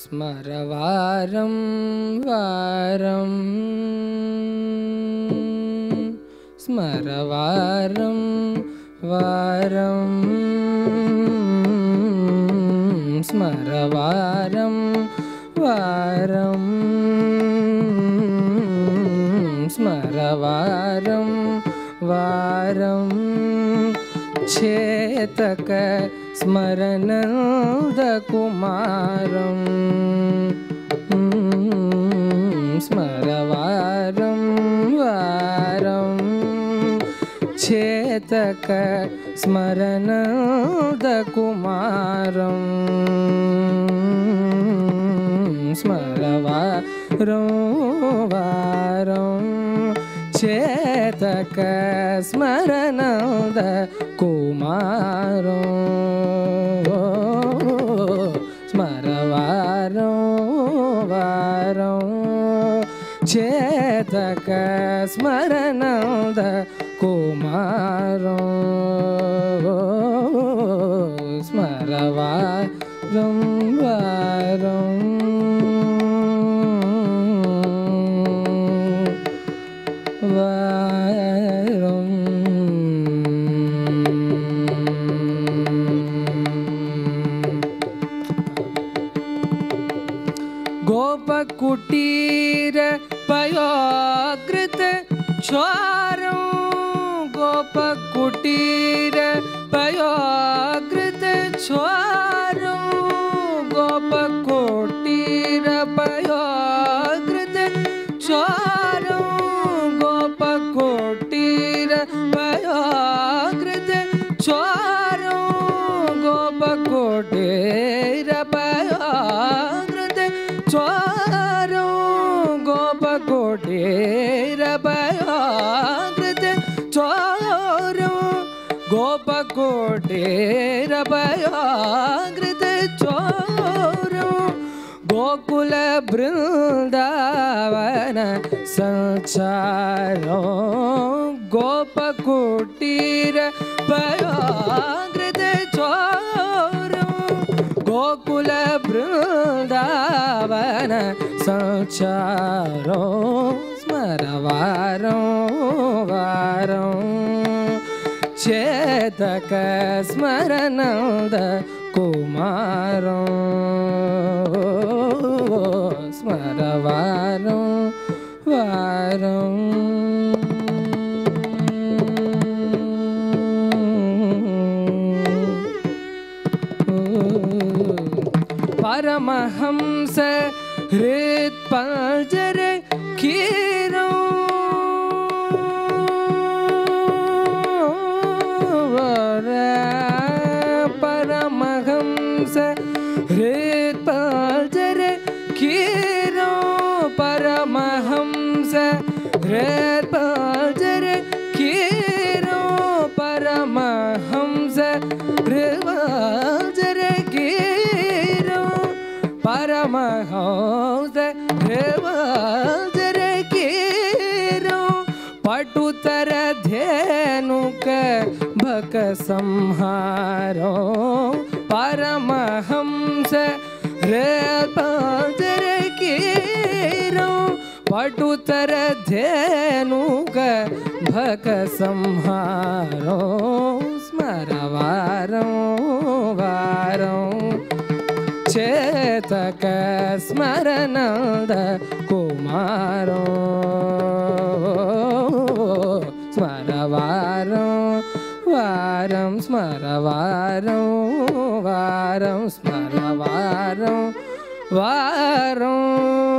स्मरवारं वारं स्मरवारं वारं स्मरवारं वारं स्मरवारं वारं चेतक स्मरनन्दकुमारं स्मरवारं वारं चेतक स्मरनन्दकुमारं स्मरवारं वारं चेतक स्मरनन्दकुमारं स्मरवारं वारं चेतक स्मरनन्दकुमारं स्मरवारं वारं गोपकुटीर पयोकृत छोरं गोपकुटीर पयोकृत छोरं गोपकुटीर पयोकृत छोरं गोपकुटीर पयोकृत छोरं गोपकुटीर पयोकृत छोरं गोपकुटीर पयोकृत छोरं गोपकुटीर पयोकृत छोरं गोकुल बृंदावन संचारं गोपकुटीर पयोकृत छोरं गोकुल बृंदावन संचारं स्मरवारं वारं चेतक स्मरनन्दकुमारं स्मरवारं वारं परमहंस हृत्पंजर कीरो परमहंस हृत्पंजर कीरो परमहंस हृत्पंजर कीरो परमहंस हृत्पंजर कीरो परमहंस हृत्पंजर कीरो पटुतर धेनुक भक संहारो परमहंस हृत्पंजर कीरो पटुतर धेनुक भक संहारो स्मरवारं वारं चेतक स्मरनन्दकुमारं स्मरवारं वारं स्मरवारं वारं स्मरवारं वारं